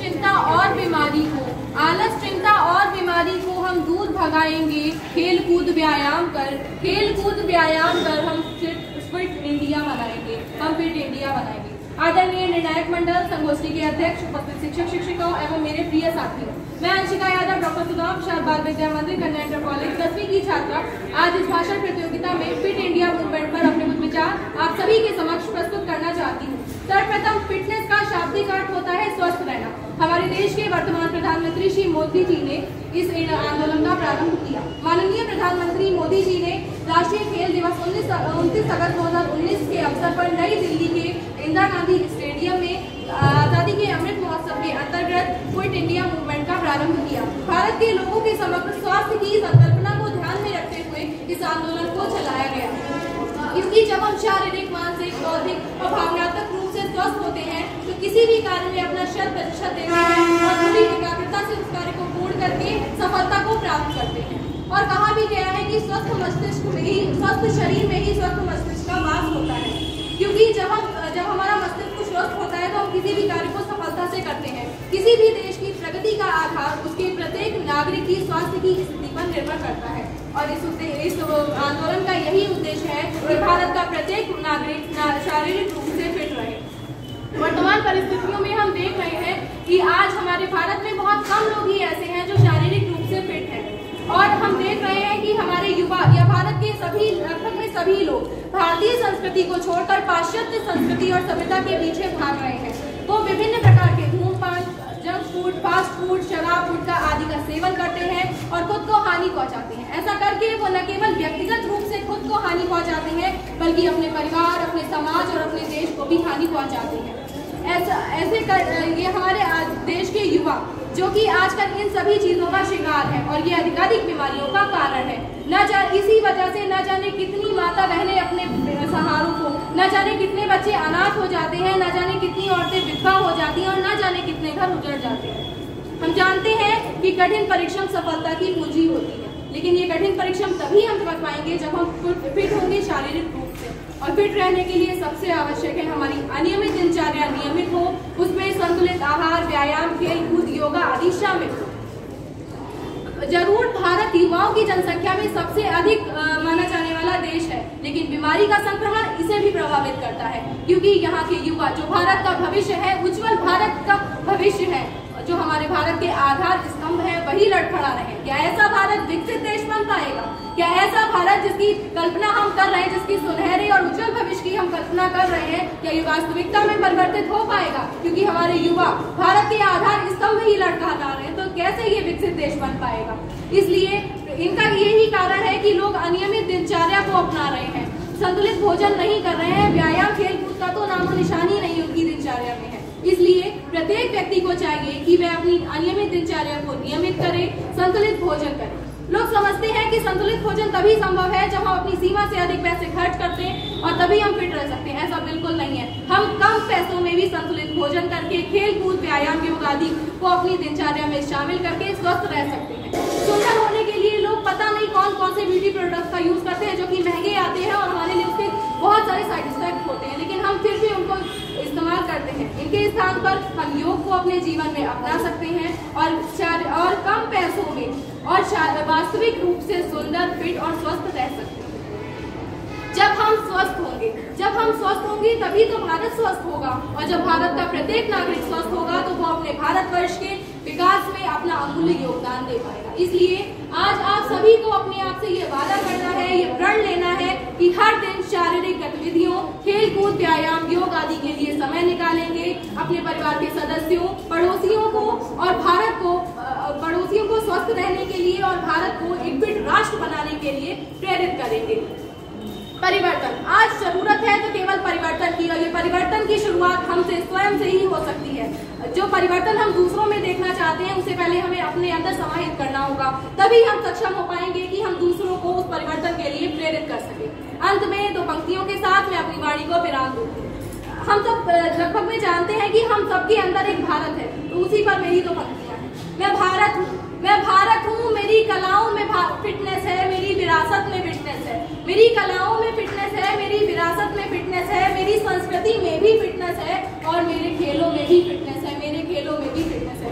चिंता और बीमारी को हम दूर भगाएंगे खेल कूद व्यायाम कर हम फिट इंडिया बनाएंगे। आदरणीय निर्णायक मंडल संगोष्ठी के अध्यक्ष, उपस्थित शिक्षक शिक्षिकाओं एवं मेरे प्रिय साथियों, मैं अंशिका यादव, डॉक्टर सुदाम प्रसाद बाल विद्या मंदिर कन्या इंटर कॉलेज 10वीं की छात्रा, आज इस भाषण प्रतियोगिता में फिट इंडिया मूवमेंट पर अपने कुछ विचार आप सभी के समक्ष प्रस्तुत करना चाहती हूँ। सर्वप्रथम, फिटनेस का शाब्दिक अर्थ होता है स्वस्थ रहना। हमारे देश के वर्तमान प्रधानमंत्री श्री मोदी जी ने इस आंदोलन का प्रारंभ किया। माननीय प्रधानमंत्री मोदी जी ने राष्ट्रीय खेल दिवस 29 अगस्त 2019 के अवसर पर नई दिल्ली के इंदिरा गांधी स्टेडियम में आजादी के अमृत महोत्सव के अंतर्गत फिट इंडिया मूवमेंट का प्रारंभ किया। भारत के लोगों के समग्र स्वास्थ्य की संकल्पना को ध्यान में रखते हुए इस आंदोलन को चलाया गया, क्योंकि जब हम शारीरिक, मानसिक, बौद्धिक और भावनात्मक रूप से स्वस्थ होते हैं तो किसी भी कार्य में अपना 100% देते हैं और पूरी एकाग्रता से उस कार्य को पूर्ण करके सफलता को प्राप्त करते हैं। और कहा भी गया है कि स्वस्थ शरीर में ही स्वस्थ मस्तिष्क का वास होता है, क्योंकि जब हमारा मस्तिष्क स्वस्थ होता है तो हम किसी भी कार्य को सफलता से करते हैं। किसी भी देश की प्रगति का आधार उसके प्रत्येक नागरिक की स्वास्थ्य की स्थिति पर निर्भर करता है और इस आंदोलन का यही उद्देश्य है कि भारत का प्रत्येक नागरिक शारीरिक रूप से फिट रहे। वर्तमान परिस्थितियों में हम देख रहे हैं कि आज हमारे भारत में बहुत कम लोग ही ऐसे हैं जो शारीरिक रूप से फिट हैं, और हम देख रहे हैं कि हमारे युवा या भारत के लगभग में सभी लोग भारतीय संस्कृति को छोड़कर पाश्चात्य संस्कृति और सभ्यता के पीछे भाग रहे हैं। वो विभिन्न प्रकार के धूमपान, जंक फूड, फास्ट फूड, शराब, गुटखा आदि का सेवन करते हैं और खुद को हानि पहुंचाते हैं। ऐसा करके वो न केवल व्यक्तिगत रूप से खुद को हानि पहुंचाते हैं, बल्कि अपने परिवार, अपने समाज और अपने देश को भी हानि पहुंचाते हैं। ये हमारे देश के युवा जो कि आजकल इन सभी चीजों का शिकार है और ये अधिकाधिक बीमारियों का कारण है। इसी वजह से न जाने कितनी माता बहनें अपने सहारों को, न जाने कितने बच्चे अनाथ हो जाते हैं, न जाने कितनी औरतें विधवा हो जाती हैं और न जाने कितने घर उजड़ जाते हैं। हम जानते हैं कि कठिन परिश्रम सफलता की पूंजी होती है, लेकिन ये कठिन परिश्रम तभी हम कर पाएंगे जब हम फिट होंगे शारीरिक रूप से। और फिट रहने के लिए सबसे आवश्यक है हमारी अनियमित दिनचर्या नियमित हो, उसमें संतुलित आहार, व्यायाम, खेल कूद, योगा आदि शामिल हो। जरूर भारत युवाओं की जनसंख्या में सबसे अधिक माना जाने वाला देश है, लेकिन बीमारी का संक्रमण इसे भी प्रभावित करता है, क्योंकि यहाँ के युवा जो भारत का भविष्य है, उज्जवल भारत का भविष्य है, जो हमारे भारत के आधार स्तंभ है, वही लड़खड़ा रहे। क्या ऐसा भारत विकसित देश बन पाएगा? क्या ऐसा भारत जिसकी कल्पना हम कर रहे हैं, जिसकी सुनहरे और उज्जवल भविष्य की हम कल्पना कर रहे हैं, क्या ये वास्तविकता में परिवर्तित हो पाएगा? क्योंकि हमारे युवा भारत के आधार स्तंभ ही लड़खड़ा रहे हैं, तो कैसे ये विकसित देश बन पाएगा? इसलिए इनका यही कारण है कि लोग अनियमित दिनचर्या को अपना रहे हैं, संतुलित भोजन नहीं कर रहे हैं, व्यायाम, खेल कूद का तो नामो निशान ही नहीं उनकी दिनचर्या में है। इसलिए प्रत्येक व्यक्ति को चाहिए कि वह अपनी अनियमित दिनचर्या को नियमित करे, संतुलित भोजन करे। लोग समझते हैं कि संतुलित भोजन तभी संभव है जब हम अपनी सीमा से अधिक पैसे खर्च करते हैं और तभी हम फिट रह सकते हैं। ऐसा बिल्कुल नहीं है। हम कम पैसों में भी संतुलित भोजन करके खेल कूद, व्यायाम, योग आदि को अपनी दिनचर्या में शामिल करके स्वस्थ रह सकते हैं। सुंदर होने के लिए लोग पता नहीं कौन कौन से ब्यूटी प्रोडक्ट्स का यूज करते हैं, जो कि महंगे आते हैं और हमारे लिए उसके बहुत सारे साइड इफेक्ट होते हैं, लेकिन हम फिर भी उनको इस्तेमाल करते हैं। इनके स्थान पर हम योग को अपने जीवन में अपना सकते हैं और कम पैसों में और वास्तविक रूप से सुंदर, फिट और स्वस्थ रह सकते हैं। जब हम स्वस्थ होंगे तभी तो भारत स्वस्थ होगा, और जब भारत का प्रत्येक नागरिक स्वस्थ होगा तो वो अपने भारतवर्ष के विकास में अपना अमूल्य योगदान दे पाएगा। इसलिए आज आप सभी को अपने आप से ये वादा करना है, ये प्रण लेना है कि हर दिन शारीरिक गतिविधियों, खेल कूद, व्यायाम, योग आदि के लिए समय निकालेंगे। अपने परिवार के सदस्यों, पड़ोसियों को स्वस्थ रहने के लिए और भारत को एक फिट राष्ट्र बनाने के लिए प्रेरित करेंगे। परिवर्तन आज जरूरत है तो केवल परिवर्तन की, और ये परिवर्तन की शुरुआत हमसे स्वयं से ही हो सकती है। जो परिवर्तन हम दूसरों में देखना चाहते हैं उसे पहले हमें अपने अंदर समाहित करना होगा, तभी हम सक्षम हो पाएंगे कि हम दूसरों को उस परिवर्तन के लिए प्रेरित कर सकें। अंत में 2 पंक्तियों के साथ मैं अपनी वाणी को विराम दूंगी। हम सब लगभग में जानते हैं कि हम सबके अंदर एक भारत है, तो उसी पर मेरी 2 पंक्तियां हैं। मैं भारत हूँ, मेरी कलाओं में फिटनेस है, मेरी विरासत में फिटनेस है। मेरी कलाओं में फिटनेस है, मेरी विरासत में फिटनेस है, मेरी संस्कृति में भी फिटनेस है और मेरे खेलों में भी फिटनेस है,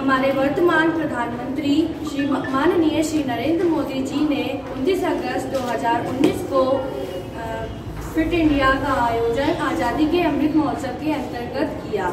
हमारे वर्तमान प्रधानमंत्री माननीय श्री नरेंद्र मोदी जी ने 29 अगस्त 2019 को फिट इंडिया का आयोजन आज़ादी के अमृत महोत्सव के अंतर्गत किया।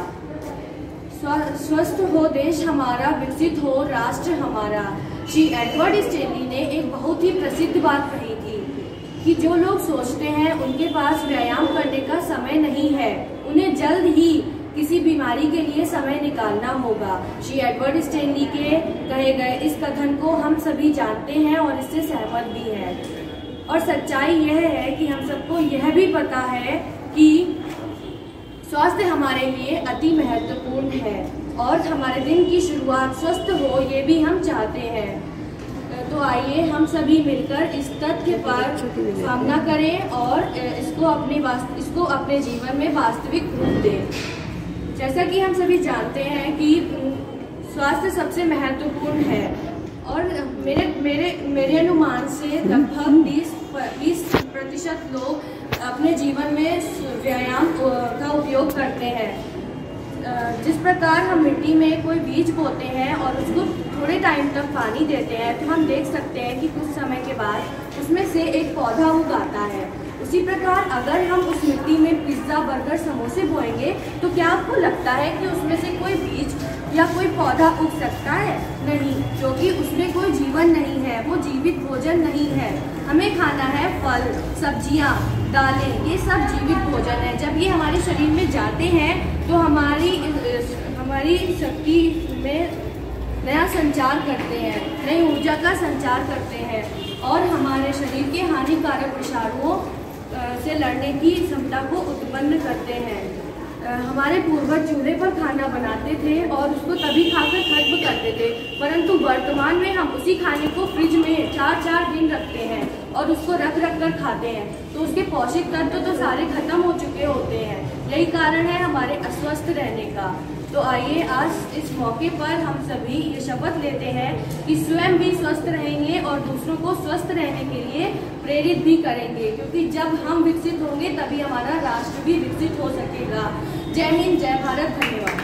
स्वस्थ हो देश हमारा, विकसित हो राष्ट्र हमारा। श्री एडवर्ड स्टेनली ने एक बहुत ही प्रसिद्ध बात कही थी कि जो लोग सोचते हैं उनके पास व्यायाम करने का समय नहीं है, उन्हें जल्द ही किसी बीमारी के लिए समय निकालना होगा। श्री एडवर्ड स्टेनली के कहे गए इस कथन को हम सभी जानते हैं और इससे सहमत भी हैं। और सच्चाई यह है कि हम सबको यह भी पता है कि स्वास्थ्य हमारे लिए अति महत्वपूर्ण है और हमारे दिन की शुरुआत स्वस्थ हो, ये भी हम चाहते हैं। तो आइए हम सभी मिलकर इस तथ्य पर सामना करें और इसको अपने जीवन में वास्तविक रूप दें। जैसा कि हम सभी जानते हैं कि स्वास्थ्य सबसे महत्वपूर्ण है और मेरे अनुमान से लगभग 20% लोग अपने जीवन में व्यायाम का उपयोग करते हैं। जिस प्रकार हम मिट्टी में कोई बीज बोते हैं और उसको थोड़े टाइम तक पानी देते हैं तो हम देख सकते हैं कि कुछ समय के बाद उसमें से एक पौधा उगाता है। उसी प्रकार अगर हम उस मिट्टी में पिज्ज़ा, बर्गर, समोसे बोएंगे तो क्या आपको लगता है कि उसमें से कोई बीज या कोई पौधा उग सकता है? नहीं, क्योंकि उसमें कोई जीवन नहीं है, वो जीवित भोजन नहीं है। हमें खाना है फल, सब्जियां, दालें, ये सब जीवित भोजन है। जब ये हमारे शरीर में जाते हैं तो हमारी शक्ति में नया संचार करते हैं, नई ऊर्जा का संचार करते हैं और हमारे शरीर के हानिकारक विषाणुओं से लड़ने की क्षमता को उत्पन्न करते हैं। हमारे पूर्वज चूल्हे पर खाना बनाते थे और उसको तभी खाकर खत्म करते थे, परंतु वर्तमान में हम उसी खाने को फ्रिज में 4-4 दिन रखते हैं और उसको रख कर खाते हैं, तो उसके पौष्टिक तत्व तो सारे खत्म हो चुके होते हैं। यही कारण है हमारे अस्वस्थ रहने का। तो आइए आज इस मौके पर हम सभी ये शपथ लेते हैं कि स्वयं भी स्वस्थ रहेंगे और दूसरों को स्वस्थ रहने के लिए प्रेरित भी करेंगे, क्योंकि जब हम विकसित होंगे तभी हमारा राष्ट्र भी विकसित हो सकेगा। जय हिंद, जय भारत, धन्यवाद।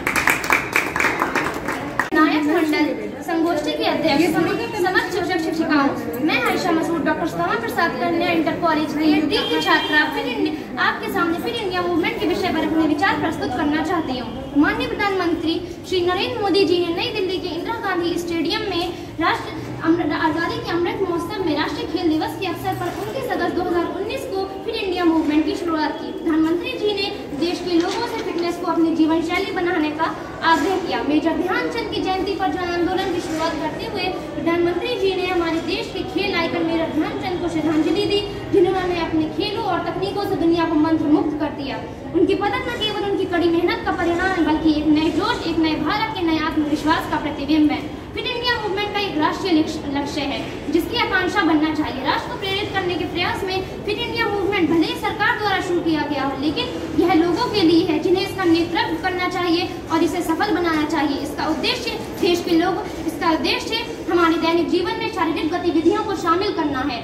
नायक मंडल संगोष्ठी के अध्यक्ष, समस्त शिक्षक शिक्षिकाओं, मैं Ayesha Masood doctor Shyama Prasad Kanya inter college PhD की छात्रा आपके सामने फिट इंडिया मूवमेंट के विषय पर अपने विचार प्रस्तुत करना चाहती हूँ। माननीय प्रधानमंत्री श्री नरेंद्र मोदी जी ने नई दिल्ली के इंदिरा गांधी स्टेडियम में आज़ादी के अमृत महोत्सव में राष्ट्रीय खेल दिवस के अवसर पर 29 अगस्त 2019 को फिट इंडिया मूवमेंट की शुरुआत की। प्रधानमंत्री जी ने देश के लोगों से फिटनेस को अपनी जीवन शैली बनाने का आग्रह किया। मेजर ध्यानचंद की जयंती पर जन आंदोलन की शुरुआत करते हुए प्रधानमंत्री जी ने हमारे देश के खेल आइकन मेजर ध्यानचंद को श्रद्धांजलि दी, जिन्होंने अपने खेलों और तकनीकों से दुनिया को मंत्र मुक्त कर दिया। उनकी पदक न केवल उनकी कड़ी मेहनत का परिणाम है, बल्कि एक नए जोश, एक नए भारत के नए आत्मविश्वास का प्रतिबिंब है। फिट इंडिया मूवमेंट का एक राष्ट्रीय लक्ष्य है जिसकी आकांक्षा बनना चाहिए। राष्ट्र को प्रेरित करने के प्रयास में फिट इंडिया मूवमेंट भले ही सरकार द्वारा शुरू किया गया हो, लेकिन यह लोगों के लिए है जिन्हें इसका नेतृत्व करना चाहिए और इसे सफल बनाना चाहिए। इसका उद्देश्य देश के लोग उद्देश्य हमारे दैनिक जीवन में शारीरिक गतिविधियों को शामिल करना है।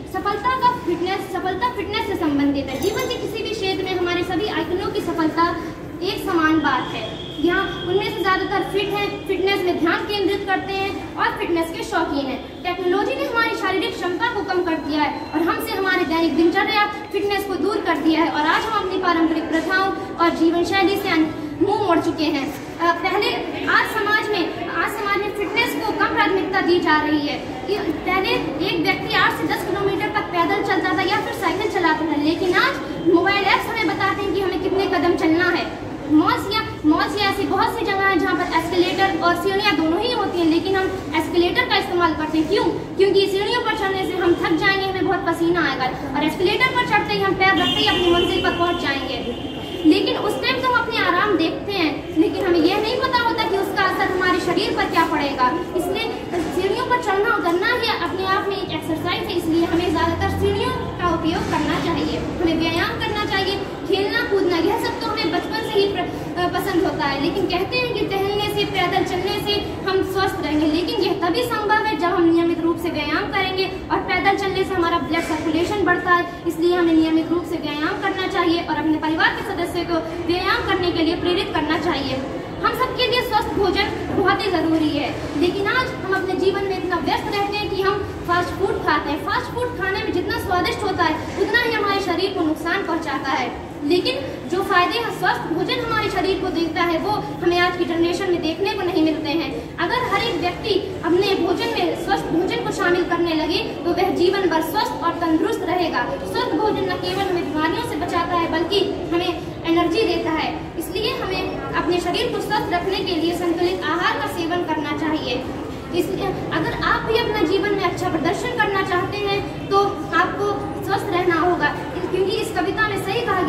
सफलता फिटनेस से संबंधित है। जीवन के किसी भी क्षेत्र में हमारे सभी आइकनों की सफलता एक समान बात है। यहाँ उनमें से ज्यादातर फिट हैं, फिटनेस में ध्यान केंद्रित करते हैं और फिटनेस के शौकीन हैं। टेक्नोलॉजी ने हमारी शारीरिक क्षमता को कम कर दिया है और हमसे हमारे दैनिक दिनचर्या फिटनेस को दूर कर दिया है और आज हम अपनी पारंपरिक प्रथाओं और जीवन शैली से मुंह मोड़ चुके हैं। आज समाज में फिटनेस को कम प्राथमिकता दी जा रही है। पहले एक व्यक्ति 8 से 10 किलोमीटर तक पैदल चलता था या फिर साइकिल चलाता था, लेकिन आज मोबाइल ऐप्स हमें बताते हैं कि हमें कितने कदम चलना है। मॉल्स या ऐसी बहुत सी जगह है जहाँ पर एस्केलेटर और सीढ़ियाँ दोनों ही होती हैं, लेकिन हम एस्केलेटर का इस्तेमाल करते हैं। क्यों? क्योंकि सीढ़ियों पर चढ़ने से हम थक जाएंगे, हमें बहुत पसीना आएगा, और एस्केलेटर पर चढ़ते ही हम पैर रखते ही अपनी मंजिल पर पहुँच जाएंगे। लेकिन उस टाइम तो हम अपने आराम देखते हैं, लेकिन हमें यह नहीं पता होता कि उसका असर हमारे शरीर पर क्या पड़ेगा। इसलिए सीढ़ियों पर चढ़ना उतरना ही अपने आप में एक एक्सरसाइज है, इसलिए हमें ज़्यादातर सीढ़ियों का उपयोग करना चाहिए। हमें व्यायाम करना चाहिए, खेलना कूदना, यह सब तो हमें बचपन से ही पसंद होता है। लेकिन कहते हैं कि टहलने से, पैदल चलने से हम स्वस्थ रहेंगे, लेकिन यह तभी संभव है जब हम नियमित रूप से व्यायाम करेंगे, और पैदल चलने से हमारा ब्लड सर्कुलेशन बढ़ता है। इसलिए हमें नियमित रूप से व्यायाम करना चाहिए और अपने परिवार के सदस्य को व्यायाम करने के लिए प्रेरित करना चाहिए। हम सबके लिए स्वस्थ भोजन बहुत ही ज़रूरी है। लेकिन आज हम अपने जीवन में इतना व्यस्त रहते हैं कि हम फास्ट फूड खाते हैं। फास्ट फूड खाने में जितना स्वादिष्ट होता है उतना ही हमारे शरीर को नुकसान पहुंचाता है। लेकिन जो फायदे स्वस्थ भोजन हमारे शरीर को देता है वो हमें आज की जनरेशन में देखने को नहीं मिलते हैं। अगर हर एक व्यक्ति अपने भोजन में स्वस्थ भोजन को शामिल करने लगे तो वह जीवन भर स्वस्थ और तंदुरुस्त रहेगा। स्वस्थ भोजन न केवल हमें बीमारियों से बचाता है बल्कि हमें एनर्जी देता है। इसलिए हमें अपने शरीर को स्वस्थ रखने के लिए संतुलित आहार का सेवन करना चाहिए। इसलिए अगर आप भी अपने जीवन में अच्छा प्रदर्शन करना चाहते हैं तो आपको स्वस्थ रहना होगा, क्योंकि इस कविता में सही कहा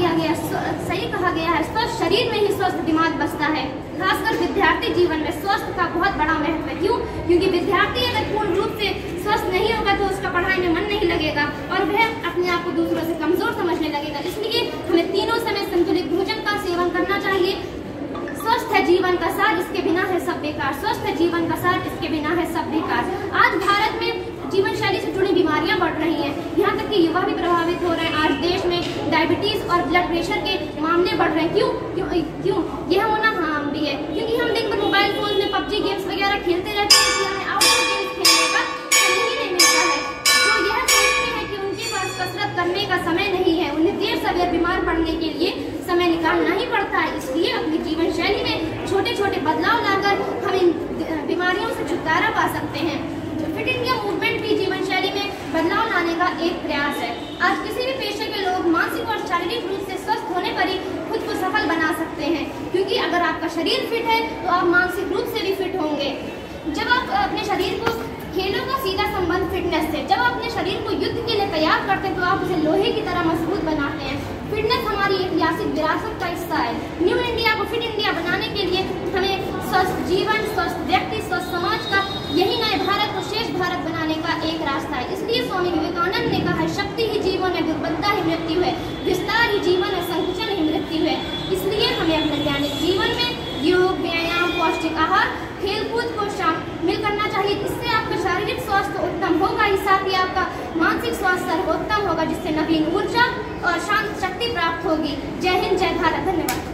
गया है स्वस्थ शरीर में ही स्वस्थ दिमाग बसता है। खासकर विद्यार्थी जीवन में स्वास्थ्य का बहुत बड़ा महत्व है। क्यों? क्योंकि विद्यार्थी अगर पूर्ण रूप से स्वस्थ नहीं होगा तो उसका पढ़ाई में मन नहीं लगेगा और वह अपने आप को दूसरों से कमजोर समझने लगेगा। इसलिए हमें तीनों समय संतुलित भोजन का सेवन करना चाहिए। स्वस्थ है जीवन का सार, इसके बिना है सब बेकार। स्वस्थ है जीवन का सार, इसके बिना है सब बेकार। आज भारत में जीवन शैली से जुड़ी बीमारियां बढ़ रही हैं, यहाँ तक कि युवा भी प्रभावित हो रहे हैं। आज देश में डायबिटीज और ब्लड प्रेशर के मामले बढ़ रहे हैं। क्यों? यह होना आम भी है, क्योंकि हम दिन भर मोबाइल फोन में पबजी गेम्स वगैरह खेलते रहते हैं कि हमें आउटडोर गेम्स खेलने का समय ही नहीं मिलता है। तो यह सोचते हैं कि उनके पास कसरत करने का समय नहीं है, उन्हें देर सवेर बीमार पड़ने के लिए समय निकालना ही पड़ता है। इसलिए अपनी जीवन शैली में छोटे छोटे बदलाव लाकर हम इन बीमारियों से छुटकारा पा सकते हैं। फिट इंडिया मूवमेंट भी जीवन शैली में बदलाव लाने का एक प्रयास है। आज किसी भी पेशे के लोग मानसिक और शारीरिक रूप से स्वस्थ होने पर ही खुद को सफल बना सकते हैं, क्योंकि अगर आपका शरीर फिट है तो आप मानसिक रूप से भी फिट होंगे। जब आप अपने शरीर को खेलों का सीधा संबंध फिटनेस से, जब आप अपने शरीर को युद्ध के लिए तैयार करते हैं तो आप उसे लोहे की तरह मजबूत बनाते हैं। फिटनेस हमारी ऐतिहासिक विरासत का हिस्सा है। न्यू इंडिया को फिट इंडिया बनाने के लिए हमें स्वस्थ जीवन, स्वस्थ व्यक्ति, स्वस्थ समाज का, यही नए भारत को श्रेष्ठ भारत बनाने का एक रास्ता है। इसलिए स्वामी विवेकानंद ने कहा है, शक्ति ही जीवन है, दुर्बलता ही मृत्यु है, विस्तार ही जीवन है, संकुचन ही मृत्यु है। इसलिए हमें अपने दैनिक जीवन में योग, व्यायाम, पौष्टिक आहार, खेलकूद को शामिल करना चाहिए। इससे आपका शारीरिक स्वास्थ्य उत्तम होगा ही, साथ ही आपका मानसिक स्वास्थ्य सर्वोत्तम होगा, जिससे नवीन ऊर्जा और शांत शक्ति प्राप्त होगी। जय हिंद, जय भारत, धन्यवाद।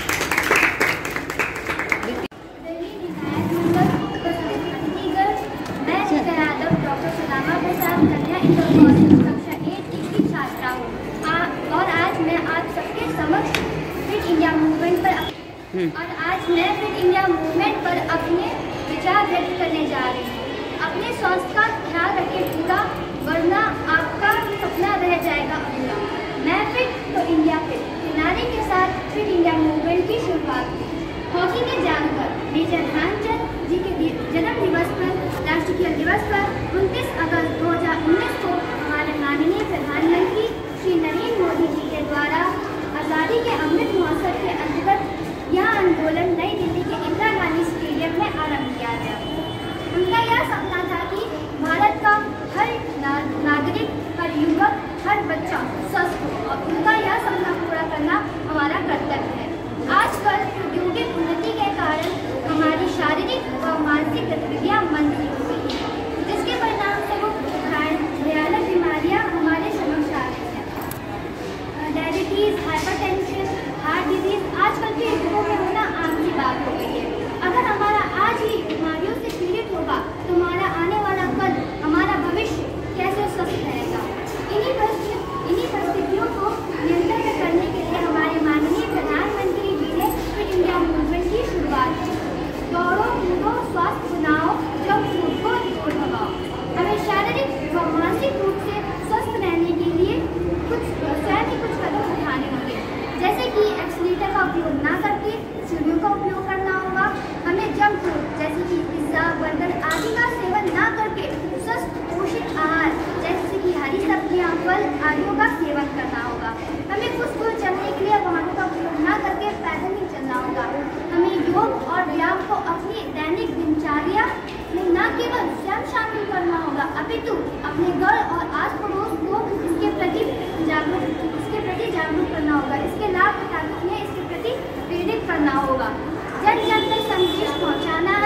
और आज मैं फिट इंडिया मूवमेंट पर अपने विचार व्यक्त करने जा रही हूँ। अपने स्वास्थ्य का ख्याल रखें पूरा, वरना आपका सपना रह जाएगा अधूरा। मैं फिट तो इंडिया फिट नारे के साथ फिट इंडिया मूवमेंट की शुरुआत की। हॉकी में जानकर मेजर ध्यानचंद जी के जन्म दिवस पर, राष्ट्रीय खेल दिवस पर 29 अगस्त 2019 को हमारे माननीय प्रधानमंत्री श्री नरेंद्र मोदी जी के द्वारा आज़ादी के अमृत महोत्सव के अंतर्गत यह आंदोलन नई दिल्ली के इंदिरा गांधी स्टेडियम में आरंभ किया गया। उनका यह सपना था कि भारत का हर नागरिक, हर युवक, हर बच्चा स्वस्थ हो, और उनका यह सपना पूरा करना हमारा कर्तव्य है। आजकल औद्योगिक उन्नति के कारण हमारी शारीरिक व मानसिक गतिविधियाँ मंद हो गई हैं, जिसके परिणाम स्वरूप भयानक बीमारियाँ हमारे समक्ष आ रही हैं। डायबिटीज, हाइपरटेंशन, हार्ट डिजीज आजकल के युगों में होना आम सी बात हो गई है। अगर हमारा आज ही बीमारियों से पीड़ित होगा तो हमारा आने वाला कल, हमारा भविष्य कैसे स्वस्थ रहेगा। इन्हीं परिस्थितियों को नियंत्रण में करने के लिए हमारे माननीय प्रधानमंत्री जी ने फिट इंडिया मूवमेंट की शुरुआत की। दौड़ो, कूदो, स्वास्थ्य बनाओ, जंक फूड को दूर भगाओ। हमें शारीरिक व मानसिक रूप से स्वस्थ रहने के लिए स्वयं ही कुछ कदम उठाने होंगे, जैसे कि एक्सीलेटर का उपयोग ना करके सीढ़ियों का उपयोग करना होगा। हमें जंक फूड जैसे कि पिज्ज़ा, बर्गर आदि का सेवन ना करके स्वस्थ पोषक आहार जैसे कि हरी सब्जियां, फल आदियों का सेवन करना होगा। हमें कुछ दूर चलने के लिए वाहनों का उपयोग ना करके पैदल ही चलना होगा। हमें योग और व्यायाम को अपनी दैनिक दिनचर्या में न केवल स्वयं शामिल करना होगा, अपितु अपने घर और आस पड़ोस को इसके प्रति जागरूक करना होगा। इसके लाभ बताते इसके प्रति प्रेरित करना होगा। जन जन तक संदेश पहुँचाना